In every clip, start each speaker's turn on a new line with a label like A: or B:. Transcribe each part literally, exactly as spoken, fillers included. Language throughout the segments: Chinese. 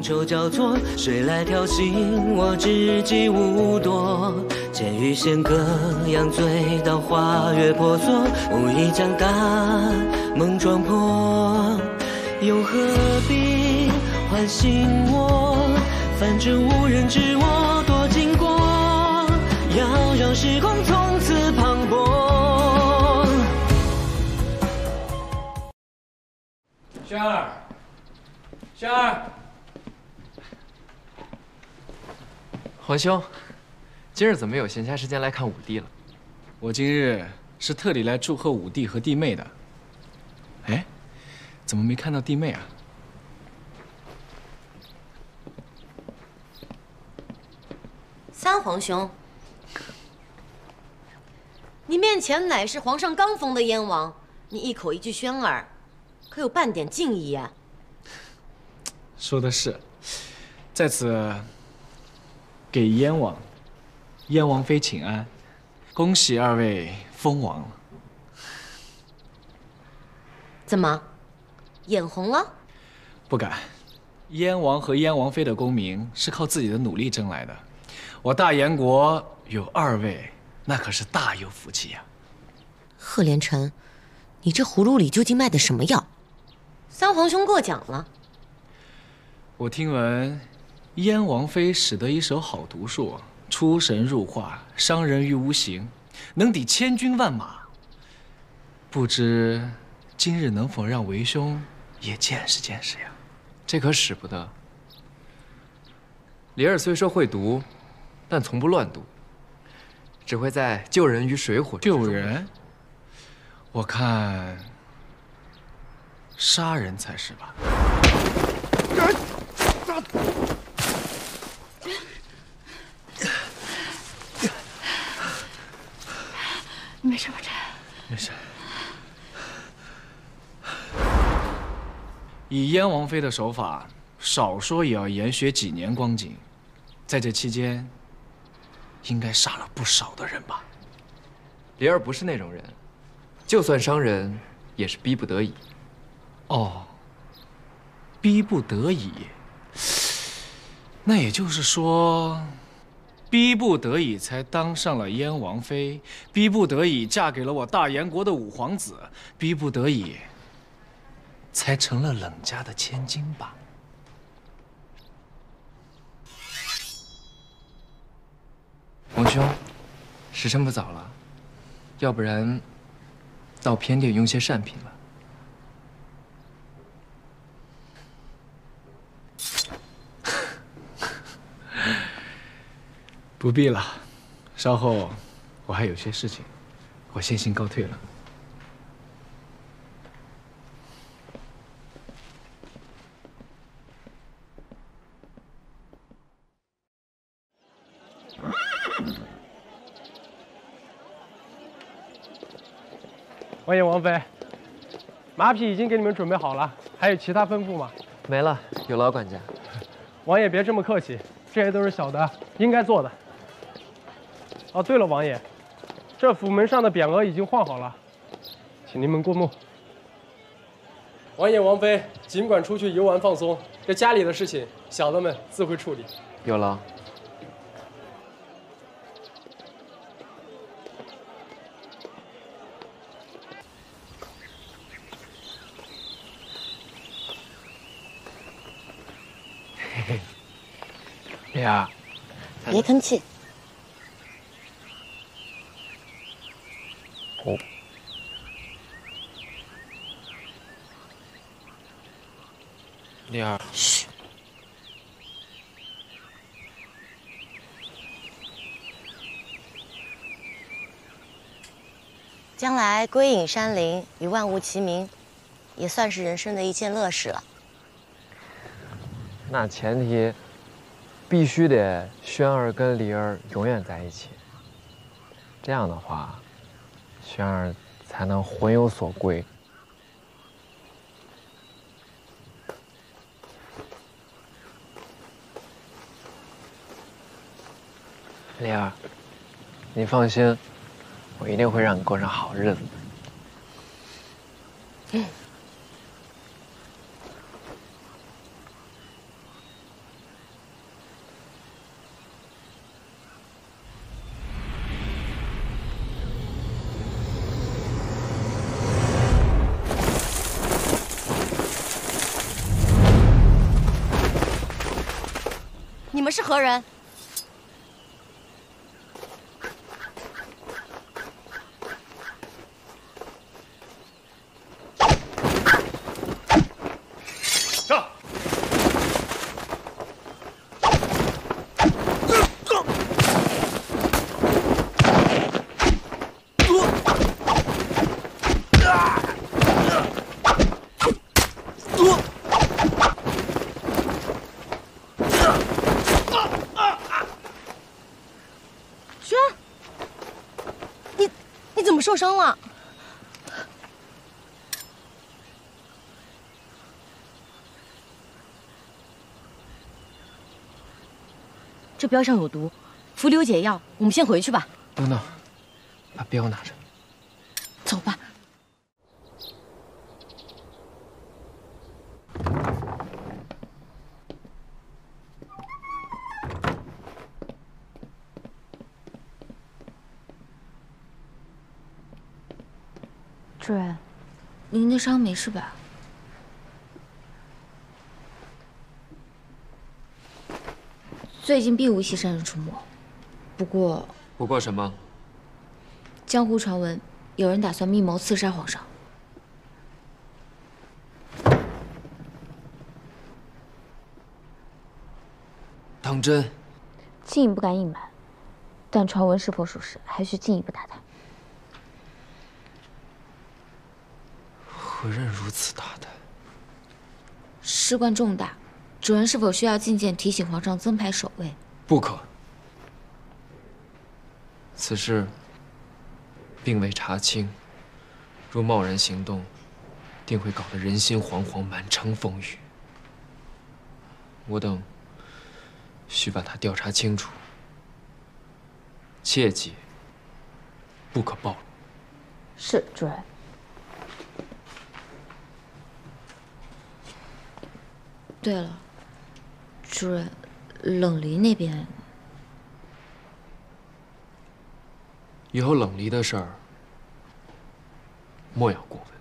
A: 愁交错，谁来挑衅我知己无多？剑与弦各样醉到花月婆娑，无意将大梦撞破，又何必唤醒我？反正无人知我多经过，要让时空从此磅礴。
B: 轩儿，轩儿，
C: 皇兄，今日怎么有闲暇时间来看武帝了？
B: 我今日是特地来祝贺武帝和弟妹的。哎，怎么没看到弟妹啊？
D: 三皇兄，你面前乃是皇上刚封的燕王，你一口一句轩儿，可有半点敬意呀？
B: 说的是，在此给燕王、燕王妃请安，恭喜二位封王了。
D: 怎么，眼红了？
B: 不敢，燕王和燕王妃的功名是靠自己的努力争来的。 我大燕国有二位，那可是大有福气呀！
D: 贺连臣，你这葫芦里究竟卖的什么药？三皇兄过奖了。
B: 我听闻，燕王妃使得一手好毒术，出神入化，伤人于无形，能抵千军万马。不知今日能否让为兄也见识见识呀？
C: 这可使不得。李儿虽说会毒。 但从不乱读，只会在救人于水火之中。
B: 救人？我看杀人才是吧？
E: 你没事吧，朕？
B: 没事。以燕王妃的手法，少说也要研学几年光景，在这期间。 应该杀了不少的人吧？
C: 李儿不是那种人，就算伤人，也是逼不得已。
B: 哦，逼不得已。那也就是说，逼不得已才当上了燕王妃，逼不得已嫁给了我大燕国的五皇子，逼不得已才成了冷家的千金吧？
C: 皇兄，时辰不早了，要不然到偏殿用些膳品吧。
B: 不必了，稍后我还有些事情，我先行告退了。
F: 王爷、王妃，马匹已经给你们准备好了，还有其他吩咐吗？
C: 没了，有劳管家。
F: 王爷别这么客气，这些都是小的应该做的。哦，对了，王爷，这府门上的匾额已经换好了，请您们过目。王爷、王妃尽管出去游玩放松，这家里的事情小的们自会处理。
C: 有劳。
B: 丽儿，
D: 别吭气。
C: 哦，丽儿，
D: 嘘。将来归隐山林，与万物齐名，也算是人生的一件乐事了。
C: 那前提。 必须得轩儿跟梨儿永远在一起，这样的话，轩儿才能魂有所归。梨儿，你放心，我一定会让你过上好日子的。嗯。
D: 们是何人？
G: 上！
D: 受伤了，这标上有毒，伏流解药。我们先回去吧。
C: 等等，把镖拿着。
D: 走吧。
E: 主人，您的伤没事吧？最近并无西山人出没，不过……
C: 不过什么？
E: 江湖传闻，有人打算密谋刺杀皇上。
C: 当真？
E: 静怡不敢隐瞒，但传闻是否属实，还需进一步打探。
C: 何人如此大胆？
E: 事关重大，主人是否需要觐见提醒皇上增派守卫？
C: 不可。此事并未查清，若贸然行动，定会搞得人心惶惶，满城风雨。我等需把他调查清楚，切记不可暴露。
E: 是，主人。对了，主人，冷离那边，
C: 以后冷离的事儿，莫要过问。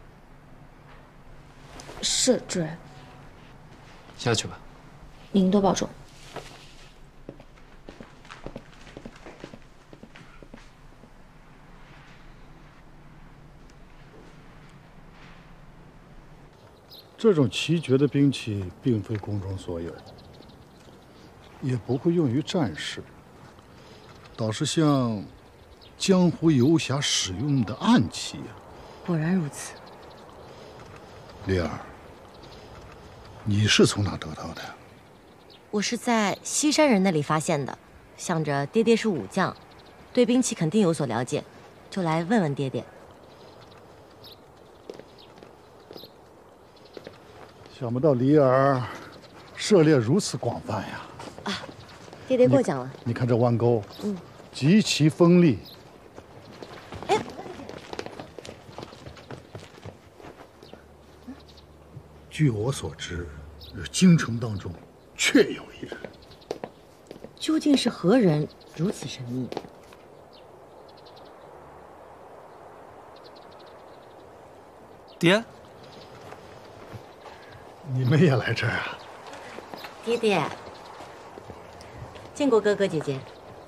E: 是，主人。
C: 下去吧。
E: 您多保重。
G: 这种奇绝的兵器并非宫中所有，也不会用于战事，倒是像江湖游侠使用的暗器呀。
D: 果然如此。
G: 丽儿，你是从哪得到的？
D: 我是在西山人那里发现的，想着爹爹是武将，对兵器肯定有所了解，就来问问爹爹。
G: 想不到李儿涉猎如此广泛呀！
D: 啊，爹爹过奖了。
G: 你, 你看这弯钩，
D: 嗯，
G: 极其锋利。
D: 哎，
G: 据我所知，京城当中确有一人。
D: 究竟是何人如此神秘？
B: 爹。
G: 你们也来这儿啊？
D: 爹爹，见过哥哥姐姐。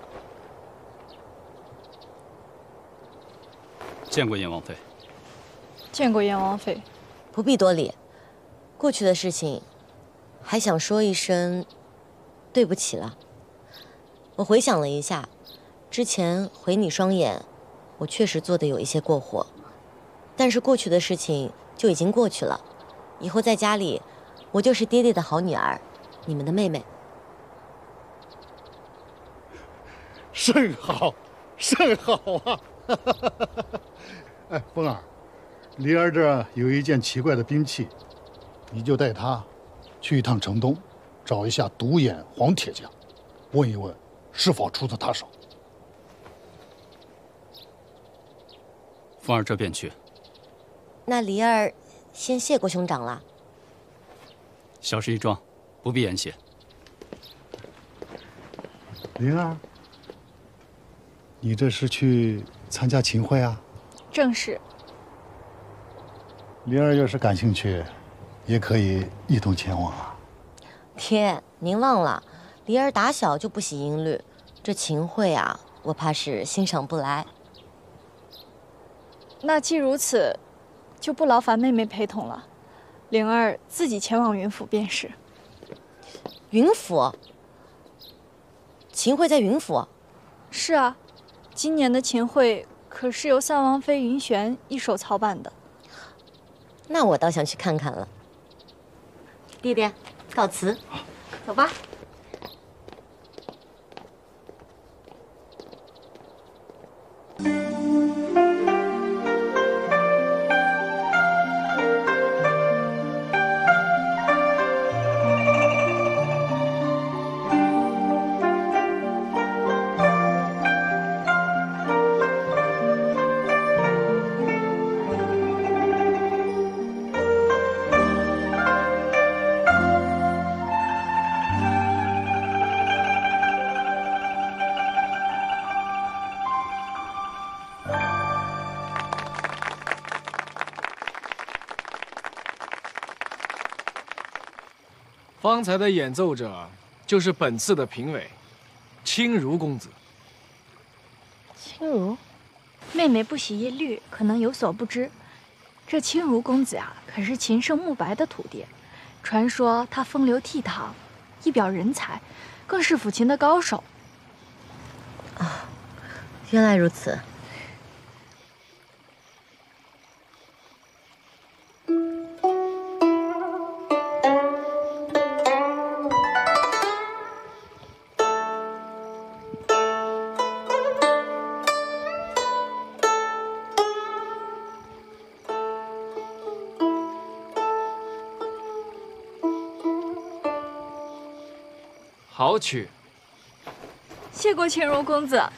H: 见过燕王妃。
E: 见过燕王妃。
D: 不必多礼。过去的事情，还想说一声对不起了。我回想了一下，之前毁你双眼，我确实做的有一些过火，但是过去的事情就已经过去了。以后在家里，我就是爹爹的好女儿，你们的妹妹。
G: 甚好，甚好啊！哎，风儿，梨儿这有一件奇怪的兵器，你就带她去一趟城东，找一下独眼黄铁匠，问一问是否出自他手。
H: 风儿这便去。
D: 那梨儿先谢过兄长了。
H: 小事一桩，不必言谢。
G: 灵儿，你这是去参加琴会啊？
E: 正是。
G: 灵儿要是感兴趣，也可以一同前往啊。
D: 爹，您忘了， 梨儿打小就不喜音律，这秦桧啊，我怕是欣赏不来。
I: 那既如此，就不劳烦妹妹陪同了，灵儿自己前往云府便是。
D: 云府？秦桧在云府？
I: 是啊，今年的秦桧可是由三王妃云璇一手操办的。
D: 那我倒想去看看了。弟弟，告辞，走吧。
B: 方才的演奏者就是本次的评委，清如公子。
I: 清如，妹妹不喜音律，可能有所不知。这清如公子啊，可是秦圣慕白的徒弟，传说他风流倜傥，一表人才，更是抚琴的高手。
D: 啊，原来如此。
C: 好曲，
I: 谢过清如公子。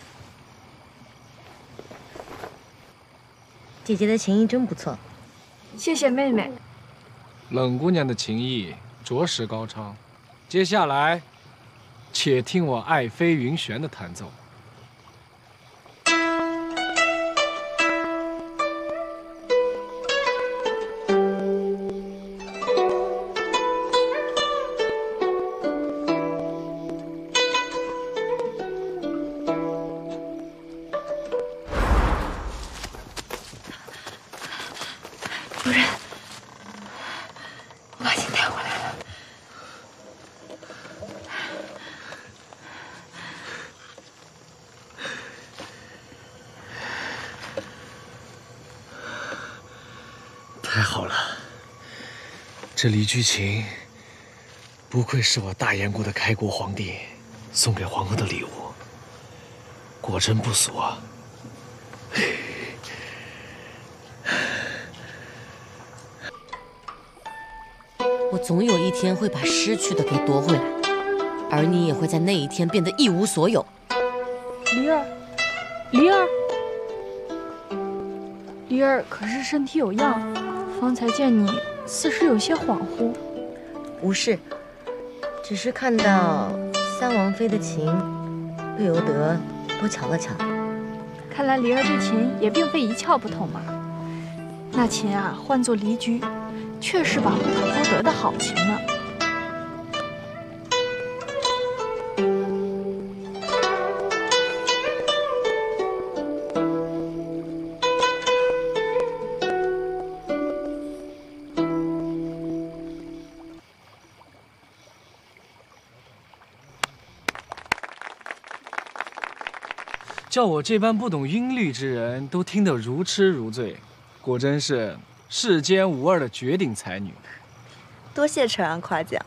D: 姐姐的琴艺真不错，
I: 谢谢妹妹。
B: 冷姑娘的琴艺着实高超。接下来，且听我爱妃云璇的弹奏。
I: 主人，把琴带回来了。
B: 太好了，这离居琴不愧是我大燕国的开国皇帝送给皇后的礼物，果真不俗啊。
D: 我总有一天会把失去的给夺回来，而你也会在那一天变得一无所有。
I: 梨儿，梨儿，梨儿可是身体有恙，方才见你似是有些恍惚。
D: 无事，只是看到三王妃的琴，不由得多瞧了瞧。
I: 看来梨儿对琴也并非一窍不通嘛。那琴啊，唤作离居，却是把不可多得的好琴呢。
B: 叫我这般不懂音律之人都听得如痴如醉，果真是世间无二的绝顶才女。
J: 多谢承让夸奖。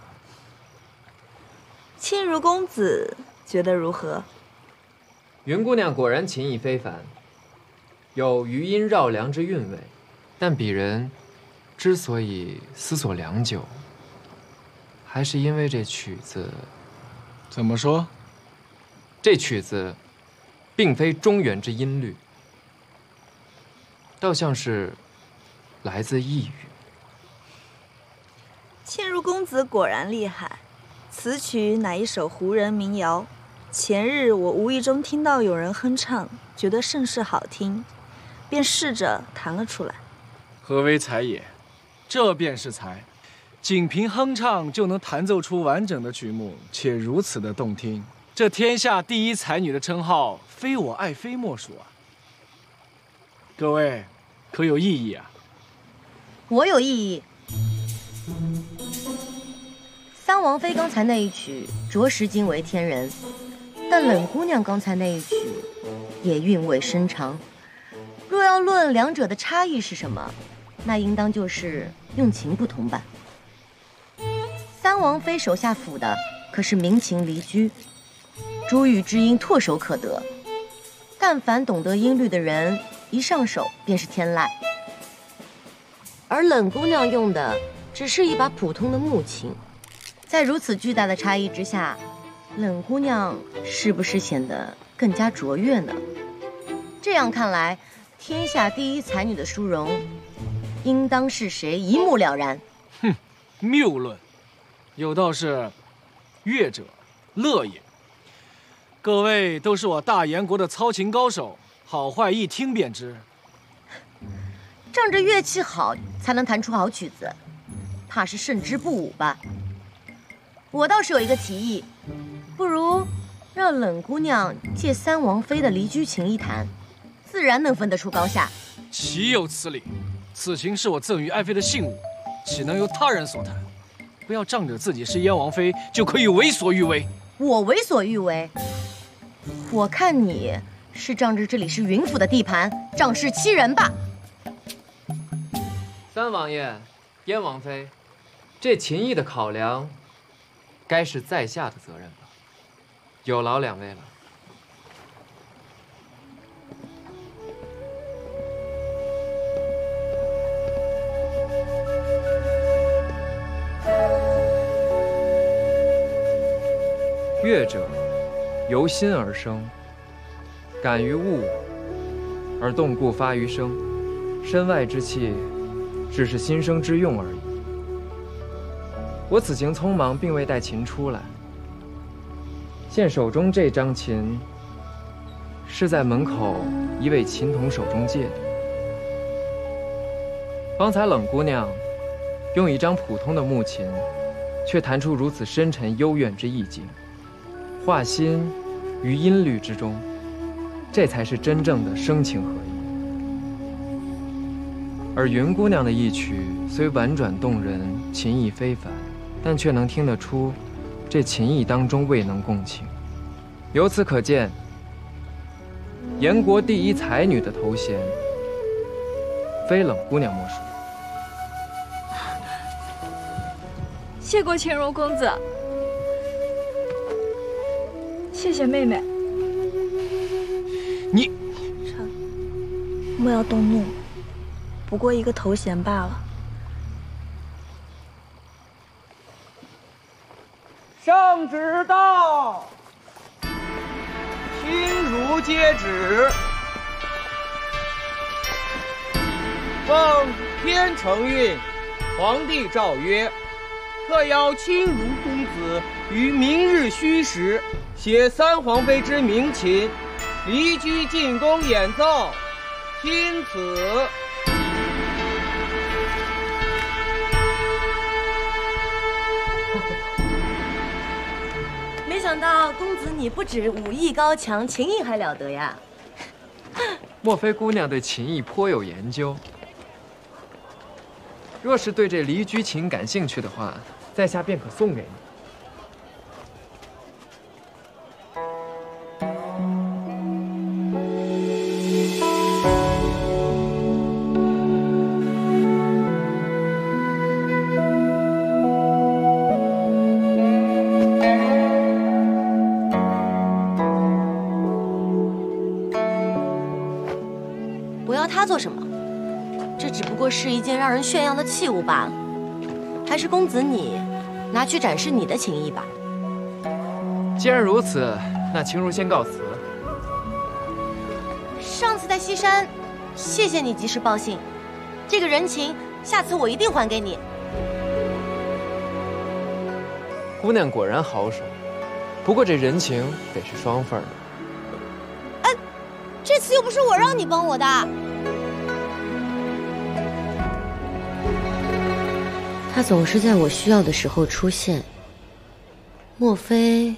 J: 清如公子觉得如何？
C: 云姑娘果然琴艺非凡，有余音绕梁之韵味。但鄙人之所以思索良久，还是因为这曲子。
B: 怎么说？
C: 这曲子并非中原之音律，倒像是来自异域。
J: 清如公子果然厉害，此曲乃一首胡人民谣。前日我无意中听到有人哼唱，觉得甚是好听，便试着弹了出来。
B: 何为才也？这便是才。 仅凭哼唱就能弹奏出完整的曲目，且如此的动听，这天下第一才女的称号，非我爱妃莫属啊！各位，可有异议啊？
D: 我有异议。三王妃刚才那一曲着实惊为天人，但冷姑娘刚才那一曲也韵味深长。若要论两者的差异是什么，那应当就是用情不同吧。三王妃手下抚的可是鸣琴离居，珠玉之音唾手可得，但凡懂得音律的人，一上手便是天籁。而冷姑娘用的只是一把普通的木琴，在如此巨大的差异之下，冷姑娘是不是显得更加卓越呢？这样看来，天下第一才女的殊荣，应当是谁一目了然。
B: 哼，谬论。有道是，乐者乐也。各位都是我大燕国的操琴高手，好坏一听便知。
D: 仗着乐器好才能弹出好曲子，怕是胜之不武吧？我倒是有一个提议，不如让冷姑娘借三王妃的离居琴一弹，自然能分得出高下。
B: 岂有此理！此琴是我赠予爱妃的信物，岂能由他人所弹？不要仗着自己是燕王妃就可以为所欲为。
D: 我为所欲为？我看你是仗着这里是云府的地盘，仗势欺人吧。
C: 三王爷，燕王妃，这琴艺的考量，该是在下的责任吧？有劳两位了。乐者，由心而生，感于物，而动故发于声。身外之气，只是心生之用而已。我此行匆忙，并未带琴出来。现手中这张琴，是在门口一位琴童手中借的。方才冷姑娘用一张普通的木琴，却弹出如此深沉幽怨之意境。画心于音律之中，这才是真正的声情合一。而云姑娘的一曲虽婉转动人，琴意非凡，但却能听得出，这琴意当中未能共情。由此可见，燕国第一才女的头衔，非冷姑娘莫属。
I: 谢过青如公子。谢谢妹妹。
B: 你，
J: 臣莫要动怒，不过一个头衔罢了。
K: 圣旨到，亲如接旨。奉天承运，皇帝诏曰：特邀亲如公子于明日戌时，携三皇妃之鸣琴，离居进宫演奏，钦此。
D: 没想到公子你不止武艺高强，琴艺还了得呀！
C: 莫非姑娘对琴艺颇有研究？若是对这离居琴感兴趣的话，在下便可送给你。
D: 我要它做什么？这只不过是一件让人炫耀的器物罢了。还是公子你拿去展示你的琴艺吧。
C: 既然如此，那青如先告辞。
D: 上次在西山，谢谢你及时报信，这个人情下次我一定还给你。
C: 姑娘果然好手，不过这人情得是双份的。
D: 哎，这次又不是我让你帮我的。他他总是在我需要的时候出现，莫非？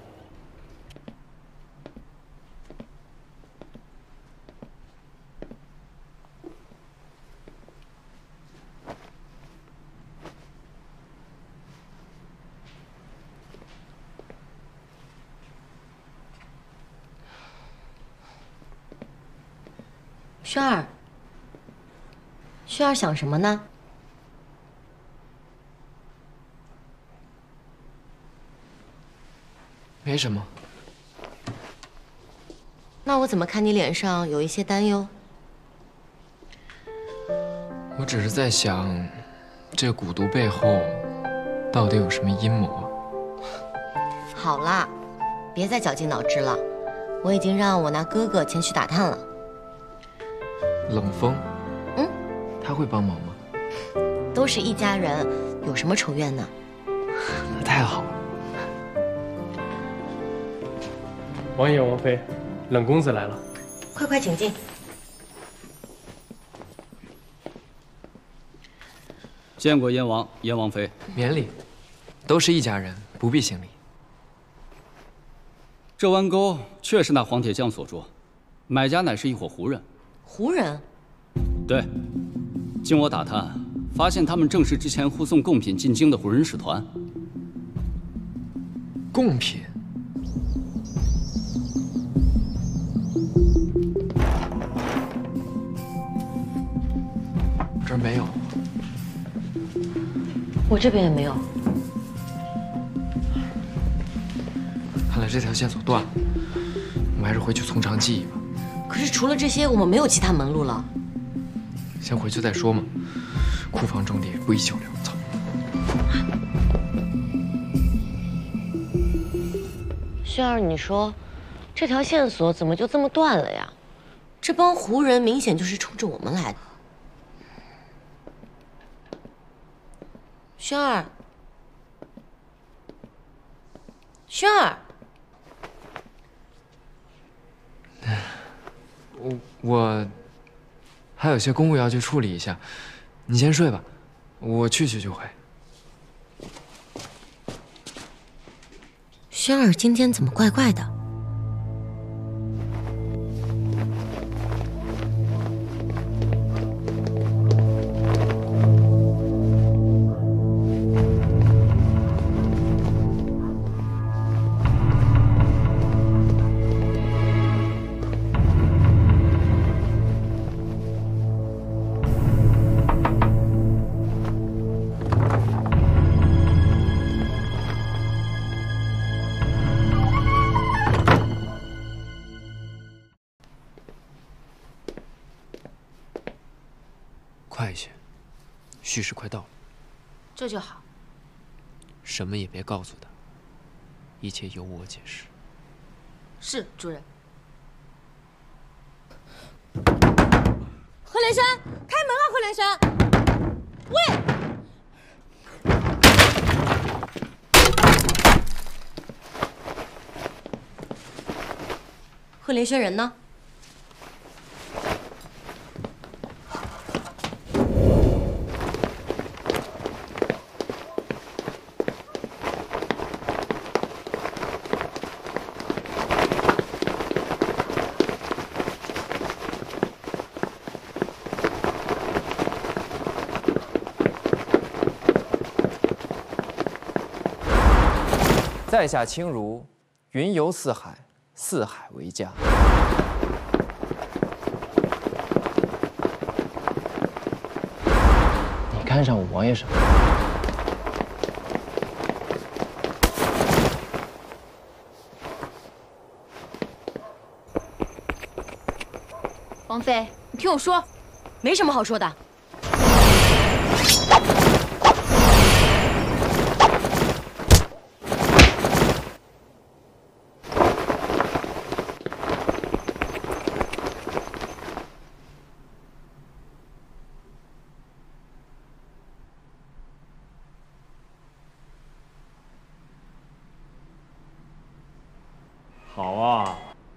D: 轩儿，轩儿想什么呢？
C: 没什么。
D: 那我怎么看你脸上有一些担忧？
C: 我只是在想，这蛊毒背后到底有什么阴谋？
D: 好啦，别再绞尽脑汁了，我已经让我那哥哥前去打探了。
C: 冷风，
D: 嗯，
C: 他会帮忙吗？
D: 都是一家人，有什么仇怨呢？
C: 那太好了。
F: 王爷、王妃，冷公子来了，
D: 快快请进。
H: 见过燕王、燕王妃，
C: 免礼，都是一家人，不必行礼。
H: 这弯钩确是那黄铁匠所铸，买家乃是一伙胡人。
D: 胡人？
H: 对，经我打探，发现他们正是之前护送贡品进京的胡人使团。
C: 贡品？这儿没有。
D: 我这边也没有。
C: 看来这条线索断了，我们还是回去从长计议吧。
D: 可是除了这些，我们没有其他门路了。
C: 先回去再说嘛。库房种地不宜久留。走。
D: 轩儿，你说，这条线索怎么就这么断了呀？这帮胡人明显就是冲着我们来的。轩儿，轩儿。
C: 我我还有些公务要去处理一下，你先睡吧，我去去就回。
D: 轩儿今天怎么怪怪的？
C: 快一些，旭日快到了。
E: 这就好。
C: 什么也别告诉他，一切由我解释。
E: 是，主人。
L: 贺连生，开门啊！贺连生，喂！
D: 贺连轩人呢？
C: 在下清如，云游四海，四海为家。你看上我王爷什么？
E: 王妃，你听我说，
D: 没什么好说的。
M: 好啊，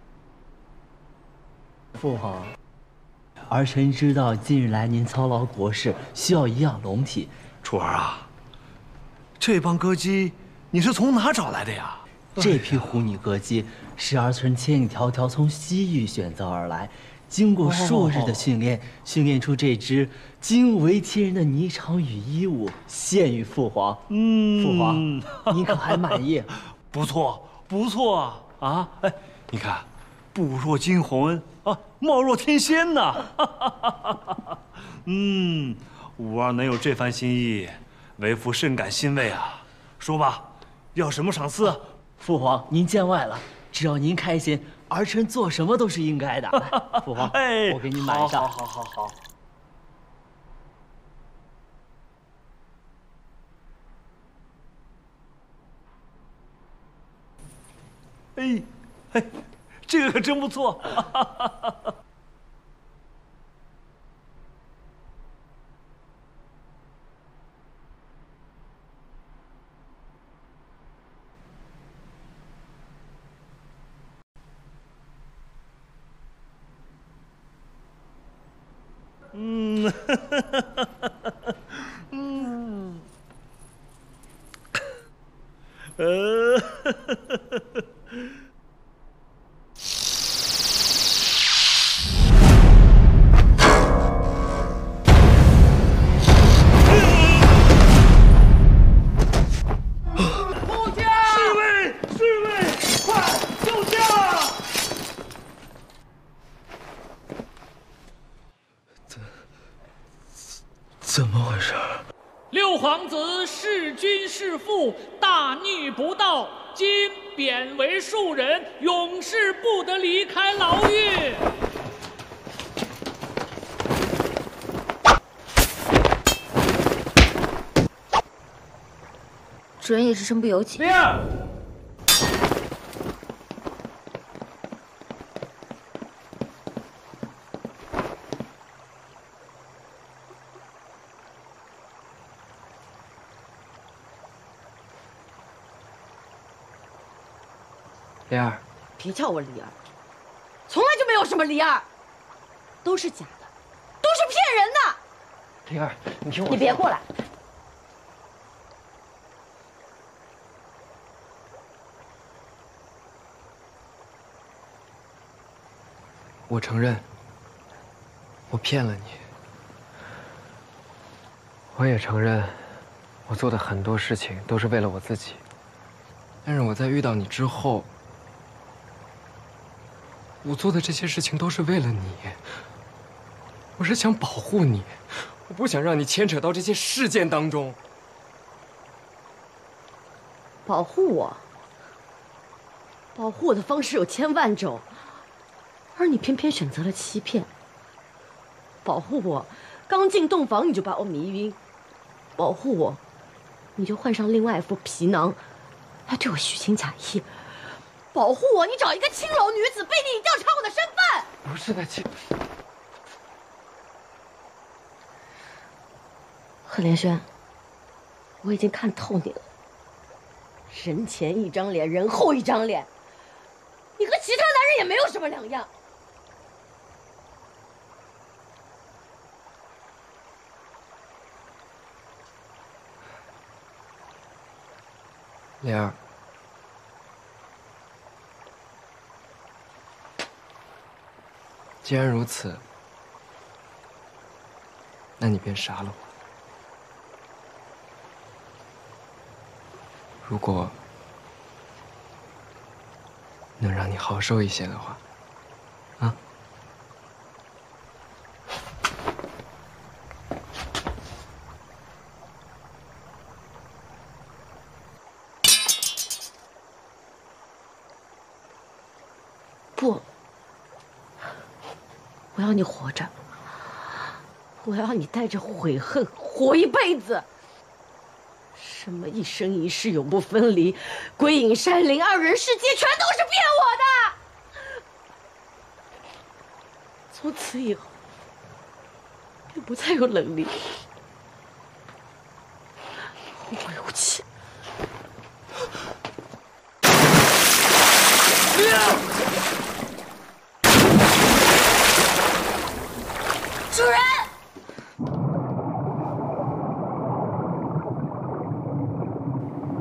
M: 父皇，儿臣知道近日来您操劳国事，需要颐养龙体。
N: 楚儿啊， 这帮歌姬，你是从哪找来的呀？
O: 这批狐女歌姬是儿村千里迢迢从西域选择而来，经过数日的训练，训练出这支惊为天人的霓裳羽衣舞，献于父皇。嗯，父皇，您可还满意？
N: 不错，不错啊！啊，哎，你看，步若惊魂啊，貌若天仙呐！嗯，五儿能有这番心意，为父甚感欣慰啊！说吧，要什么赏赐？
O: 父皇，您见外了。只要您开心，儿臣做什么都是应该的。父皇，哎，我给您买上。
N: 好，好，好，好。哎，哎，这个可真不错。嗯，嗯，呃，
K: 护驾！侍卫，侍卫，快救驾！
O: 怎么回事？
P: 六皇子弑君弑父，大逆不道，今贬为庶人，永世不得离开牢狱。
E: 主人也是身不由己。
K: 灵儿。
C: 灵儿，
L: 别叫我梨儿，从来就没有什么梨儿，都是假的，都是骗人的。
C: 灵儿，你听我。
L: 你别过来。
C: 我承认，我骗了你。我也承认，我做的很多事情都是为了我自己。但是我在遇到你之后，我做的这些事情都是为了你。我是想保护你，我不想让你牵扯到这些事件当中。
L: 保护我，保护我的方式有千万种，而你偏偏选择了欺骗。保护我，刚进洞房你就把我迷晕；保护我，你就换上另外一副皮囊，还对我虚情假意。保护我，你找一个青楼女子背地里调查我的身份。
C: 不是在欺。
L: 贺连轩，我已经看透你了。人前一张脸，人后一张脸，你和其他男人也没有什么两样。
C: 莲儿，既然如此，那你便杀了我。如果能让你好受一些的话，啊？
L: 不，我要你活着，我要你带着悔恨活一辈子。什么一生一世永不分离，归隐山林，二人世界，全都是骗我的。从此以后，便不再有冷厉，后会无期。主人。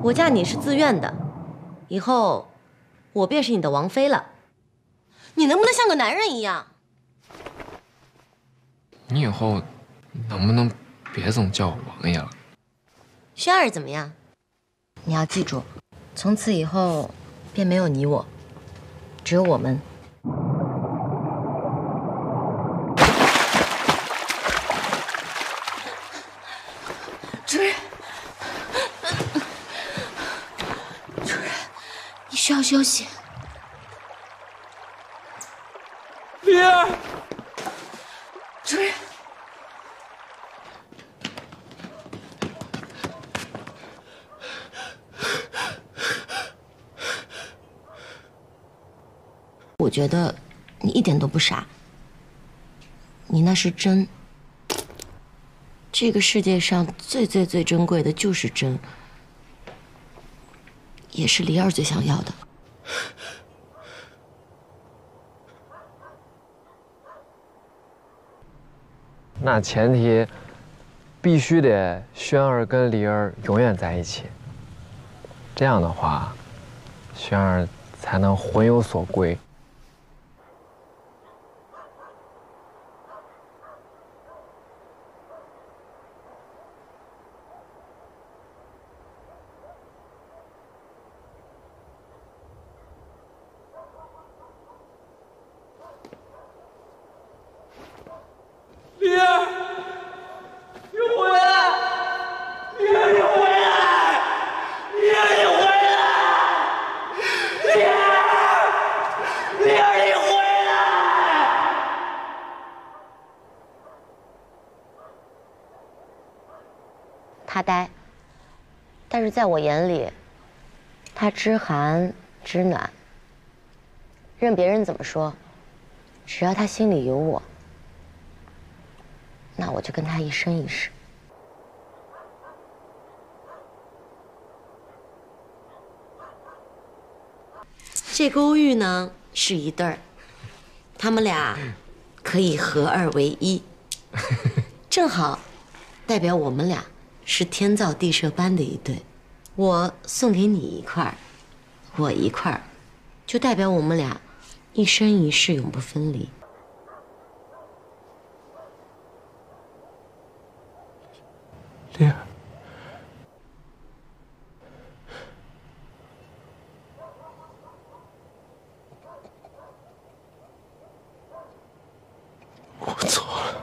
D: 我嫁你是自愿的，以后我便是你的王妃了。你能不能像个男人一样？
C: 你以后能不能别总叫我王爷了？
D: 轩儿怎么样？你要记住，从此以后便没有你我，只有我们。
E: 主人，主人，你需要休息。
K: 灵儿，
E: 主人。
D: 我觉得你一点都不傻，你那是真。这个世界上最最最珍贵的就是真，也是梨儿最想要的。
C: 那前提必须得轩儿跟梨儿永远在一起，这样的话，轩儿才能魂有所归。
K: 灵儿，你回来！灵儿，你回来！灵儿，你回来！灵儿，灵儿，你回来！
D: 他呆，但是在我眼里，他知寒知暖。任别人怎么说，只要他心里有我，那我就跟他一生一世。这个欧玉呢是一对儿，他们俩可以合二为一，正好代表我们俩是天造地设般的一对。我送给你一块儿，我一块儿，就代表我们俩一生一世永不分离。
C: 灵儿，我错了。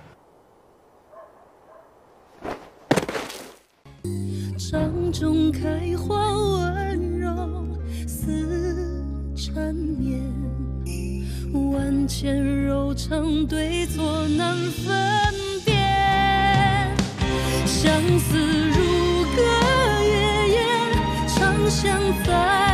Q: 掌中开花温柔似缠绵，万千柔肠对错难分辨，相思如隔月夜，长相在